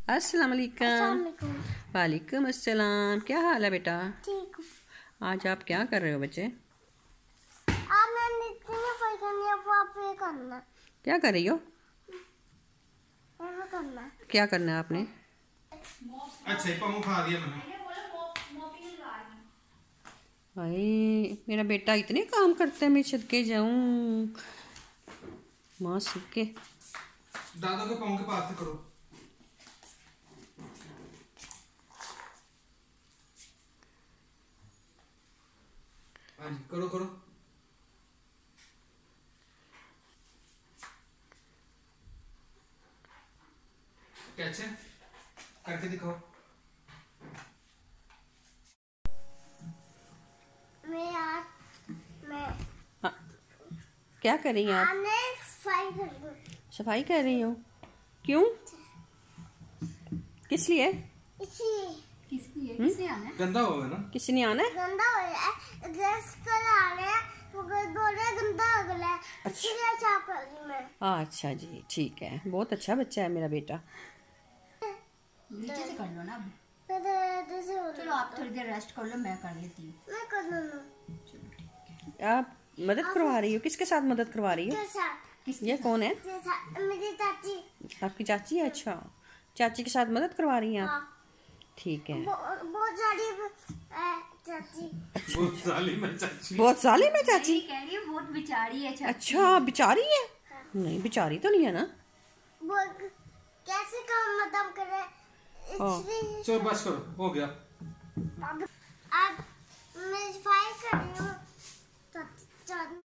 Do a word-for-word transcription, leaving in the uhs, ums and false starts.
अस्सलाम वालेकुम। वालेकुम अस्सलाम। क्या हाल है बेटा? ठीक। आज आप क्या कर रहे हो बच्चे? आज मैं सफाई करनी है, वो आप ये करना। क्या कर रही हो? ऐसा करना। क्या करना है आपने? अच्छा पमू खा दिया मैंने। भाई मेरा बेटा इतने काम करता है, मैं सदके जाऊं। माँ सदके। दादा को पमू के पास से करो। हाँ जी करो करो। कैसे करके दिखाओ। मैं आज मैं हाँ। क्या कर रही हैं आप? आने सफाई कर रही हूँ। सफाई कर रही हो? क्यों? किस लिए? इसलिए। किस लिए? किसने आना है? गंदा होगा ना? किसी ने आना है? गंदा हो गया है, ड्रेस कर आ रहे हैं तो बोल रहे गंदा हो गया है, इसलिए साफ कर रही हूँ मैं। अच्छा जी ठीक है, बहुत अच्छा बच्चा है मेरा बेटा। नीचे से कर लो ना अब। फिर जैसे हो चलो आप थोड़ी देर रेस्ट कर लो, मैं कर लेती हूँ। मैं कर लूँगा। चलो ठीक है। आप मदद करवा रही हो? किसके साथ मदद करवा रही हो? जैसा ये कौन है? जैसा मेरी चाची। आपकी चाची है? अच्छा, चाची के साथ मदद करवा रही हैं आप? हाँ। ठीक है। बहुत बहुत सारी अ, चाची। बहुत साली में चाची। बहुत साली में चाची? नहीं, कह रही है बहुत बिचारी है चाची। अच्छा बिचारी है? नहीं बिचारी तो नहीं है ना। वो कैसे काम मतलब करे इसलिए। चलो बस करो, हो गया। अब अब मैं सफाई कर रही हूँ तो